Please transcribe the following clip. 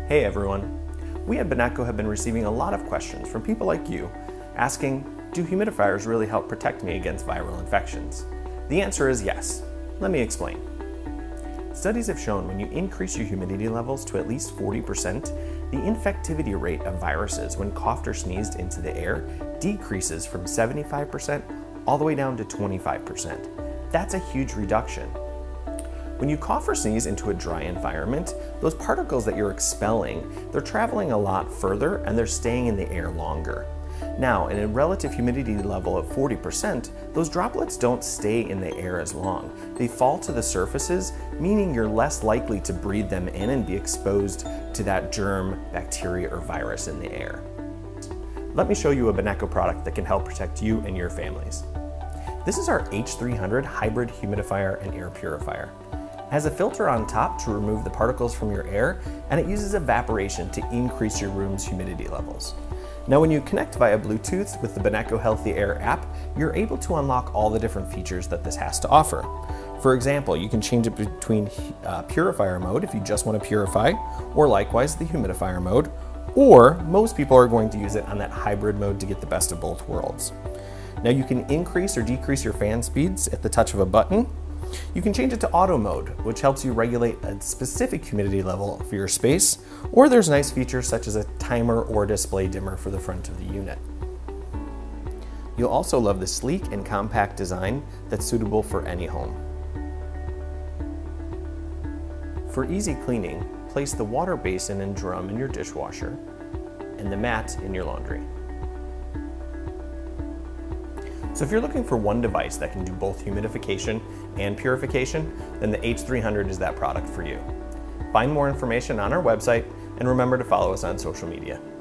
Hey everyone! We at BONECO have been receiving a lot of questions from people like you asking, do humidifiers really help protect me against viral infections? The answer is yes. Let me explain. Studies have shown when you increase your humidity levels to at least 40%, the infectivity rate of viruses when coughed or sneezed into the air decreases from 75% all the way down to 25%. That's a huge reduction. When you cough or sneeze into a dry environment, those particles that you're expelling, they're traveling a lot further and they're staying in the air longer. Now, in a relative humidity level of 40%, those droplets don't stay in the air as long. They fall to the surfaces, meaning you're less likely to breathe them in and be exposed to that germ, bacteria, or virus in the air. Let me show you a BONECO product that can help protect you and your families. This is our H300 hybrid humidifier and air purifier. It has a filter on top to remove the particles from your air, and it uses evaporation to increase your room's humidity levels. Now, when you connect via Bluetooth with the BONECO Healthy Air app, you're able to unlock all the different features that this has to offer. For example, you can change it between purifier mode if you just want to purify, or likewise the humidifier mode, or most people are going to use it on that hybrid mode to get the best of both worlds. Now, you can increase or decrease your fan speeds at the touch of a button. You can change it to auto mode, which helps you regulate a specific humidity level for your space, or there's nice features such as a timer or display dimmer for the front of the unit. You'll also love the sleek and compact design that's suitable for any home. For easy cleaning, place the water basin and drum in your dishwasher and the mat in your laundry. So if you're looking for one device that can do both humidification and purification, then the H300 is that product for you. Find more information on our website and remember to follow us on social media.